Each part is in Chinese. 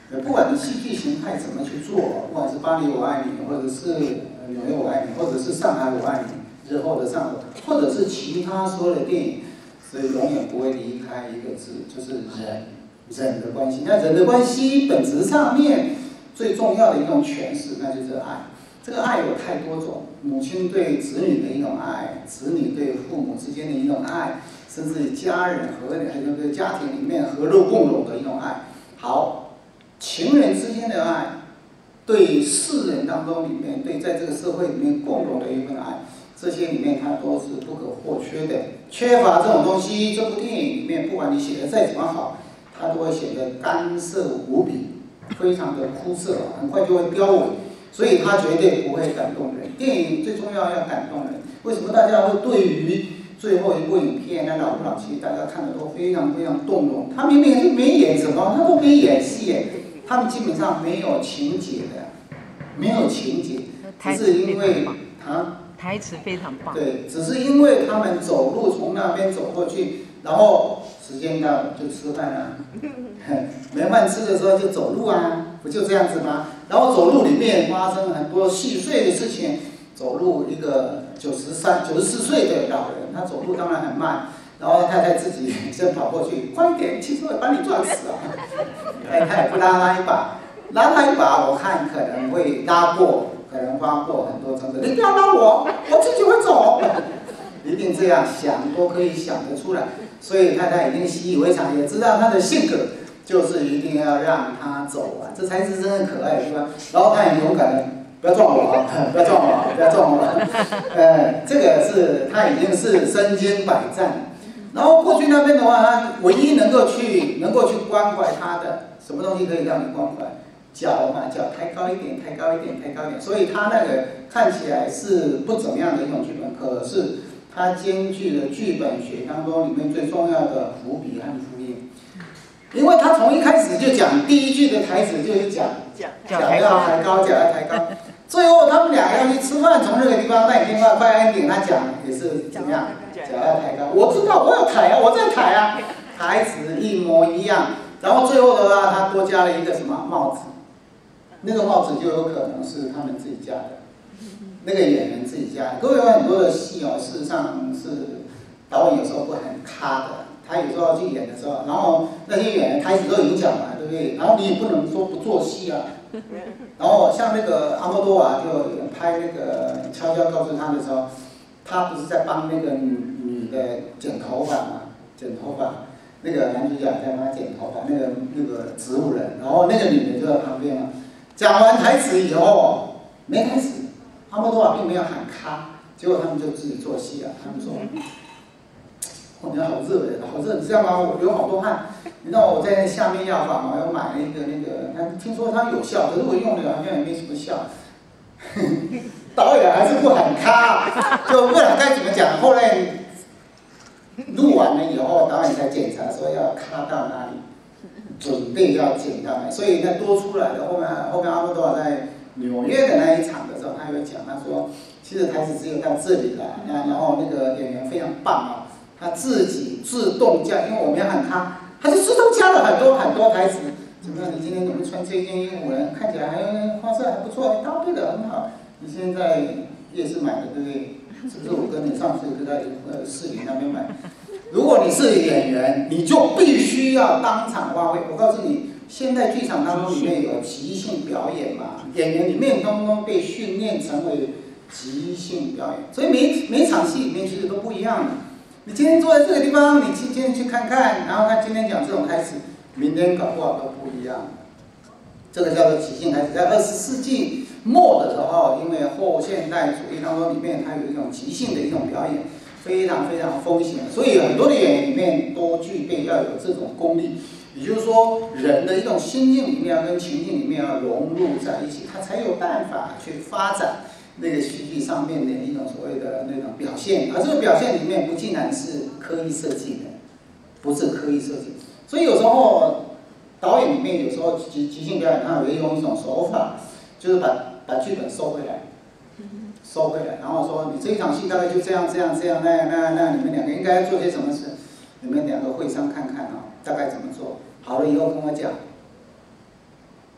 不管你戏剧形态怎么去做，不管是巴黎我爱你，或者是纽约我爱你，或者是上海我爱你，日后的上海，或者是其他所有的电影，所以永远不会离开一个字，就是人的关系。那人的关系本质上面最重要的一种诠释，那就是爱。这个爱有太多种，母亲对子女的一种爱，子女对父母之间的一种爱，甚至家人对家庭里面和乐共融的一种爱。好，情人之间的爱，对世人当中里面，对在这个社会里面共融的一份爱，这些里面它都是不可或缺的。缺乏这种东西，这部电影里面不管你写的再怎么好，它都会显得干涩无比，非常的枯涩，很快就会凋萎。所以它绝对不会感动人。电影最重要要感动人。为什么大家会对于最后一部影片那老夫老妻，大家看的都非常非常动容？他明明是没演什么，他都没演戏，他们基本上没有情节的，没有情节，只是因为台词非常棒。 对，只是因为他们走路从那边走过去，然后时间到了就吃饭啊，没饭吃的时候就走路啊，不就这样子吗？然后走路里面发生很多细碎的事情。走路一个94岁的老人，他走路当然很慢，然后太太自己先跑过去，快一点，汽车会把你撞死啊！太太不拉他一把，拉他一把，我看可能会拉过，可能发过很多争执。你不要拉我，我自己会走。一定这样想都可以想得出来，所以太太已经习以为常，也知道他的性格。就是一定要让他走啊，这才是真正可爱，是吧？然后他很勇敢的，不要撞我啊，不要撞我啊，不要撞我啊。这个是他已经是身经百战。然后过去那边的话，他唯一能够去关怀他的，什么东西可以让你关怀？脚嘛，脚抬高一点，抬高一点，抬高一点。所以他那个看起来是不怎么样的一种剧本，可是它兼具了剧本学当中里面最重要的伏笔和福音。因为他从一开始就讲，第一句的台词就是讲脚要抬高，脚要抬高。最后他们俩要去吃饭，从那个地方那已经快1点，他讲也是怎么样，脚要抬高。我知道，我有抬啊，我在抬啊，台词一模一样。然后最后的话，他多加了一个什么帽子，那个帽子就有可能是他们自己加的，那个演员自己加的。各位有很多的戏哦，事实上是导演有时候会很卡的。他有时候要去演的时候，然后那些演员台词都已经讲了，对不对？然后你也不能说不做戏啊。然后像那个阿莫多瓦就拍那个悄悄告诉他的时候，他不是在帮那个女的剪头发嘛？剪头发，那个男主角在帮他剪头发，那个植物人，然后那个女的就在旁边嘛。讲完台词以后没台词，阿莫多瓦并没有喊咔，结果他们就自己做戏啊。他们说。我觉得好热耶，好热！你知道吗？我流好多汗。你知道我在下面药房，我要买了一个那个，听说它有效，可是我用了好像也没什么效。导演还是不喊咔，就不知道该怎么讲。后来录完了以后，导演才检查说要咔到哪里，准备要剪到哪里。所以那多出来的后面阿莫多瓦在纽约的那一场的时候，他有讲，他说其实台词只有到这里了，然后那个演员非常棒啊。他自己自动加，因为我们要喊他就自动加了很多台词。怎么样？你今天怎么穿这件衣服呢？看起来花色还不错，搭配的很好。你现在在夜市买的，对不对？是不是我跟你上次就在士林那边买？如果你是演员，你就必须要当场发挥。我告诉你，现在剧场当中里面有即兴表演嘛，演员里面通通被训练成为即兴表演，所以每场戏里面其实都不一样的。你今天坐在这个地方，你今天去看看，然后他今天讲这种台词，明天搞不好都不一样。这个叫做即兴台词。在20世纪末的时候，因为后现代主义当中里面它有一种即兴的一种表演，非常非常风行，所以很多的演员里面都具备要有这种功力。也就是说，人的一种心境里面要跟情境里面要融入在一起，他才有办法去发展。那个戏剧上面的一种所谓的那种表现，而这个表现里面不尽然是刻意设计的，不是刻意设计。所以有时候导演里面有时候即兴表演，他会用一种手法，就是把剧本收回来，然后说你这一场戏大概就这样，那你们两个应该做些什么事？你们两个会商看看啊，大概怎么做？好了以后跟我讲。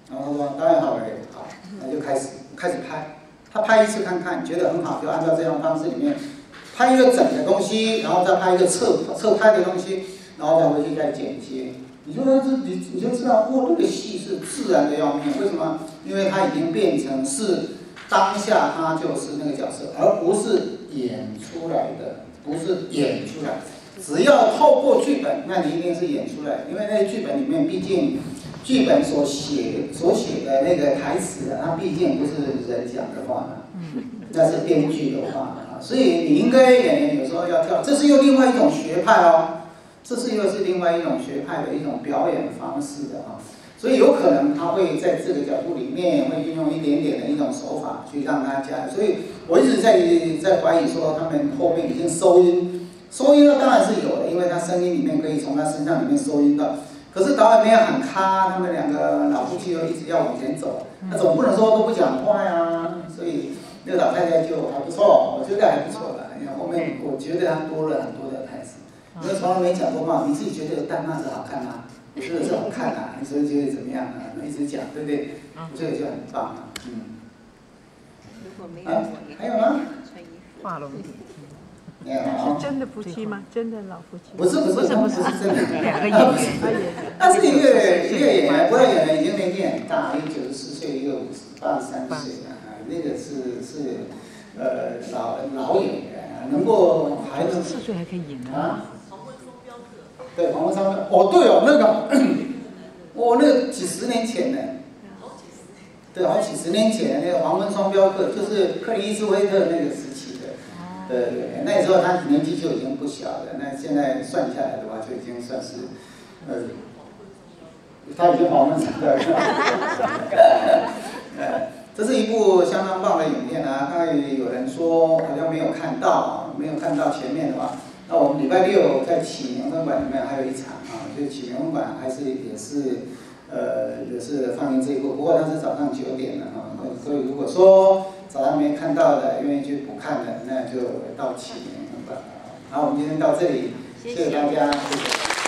然后他说导演好了，好，那就开始拍。他拍一次看看，觉得很好，就按照这样的方式里面拍一个整的东西，然后再拍一个侧拍的东西，然后再回去再剪接。你就知道，哇，那个戏是自然的要命。为什么？因为它已经变成是当下他就是那个角色，而不是演出来的，不是演出来。只要透过剧本，那你一定是演出来，因为那剧本里面，毕竟剧本所写的那个台词啊，它毕竟不是人讲的话嘛，那是编剧的话啊，所以你应该演员有时候要跳，这是又另外一种学派哦，这是又是另外一种学派的一种表演方式的啊，所以有可能他会在这个角度里面会运用一点点的一种手法去让他加，所以我一直在怀疑说他们后面已经收音呢当然是有的，因为他声音里面可以从他身上里面收音到。可是导演没有喊咔，他们两个老夫妻又一直要往前走，那总不能说都不讲话呀。所以那个老太太就还不错，我觉得还不错的。因为后面我觉得她多了很多的台词，因为从来没讲过话。你自己觉得淡娜是好看吗？我觉得是好看啊，你说觉得怎么样啊？一直讲，对不对？这个就很棒啊，还有吗？ 画龙点是真的夫妻吗？真的老夫妻？ 不是真的， 两个演员。 但是一个演员，国外演员已经年纪很大，一个94岁，一个53岁啊，那个是老演员啊，能够还能 94岁还可以演啊。 对，黄文双标，哦对哦，那个几十年前的，对，好几十年前的那个黄文双镖客，就是克林伊斯威特那个时期的。对，那时候他年纪就已经不小了，那现在算下来的话，就已经算是，他已经黄文双镖客了。这是一部相当棒的影片啊！刚才有人说好像没有看到前面的话，那我们礼拜六在启明分馆里面还有一场啊，就启明分馆也是放映这一部，不过它是早上9点的啊，所以如果说早上没看到的，愿意去补看的，那就到启明分馆。好，我们今天到这里，谢谢大家，谢谢。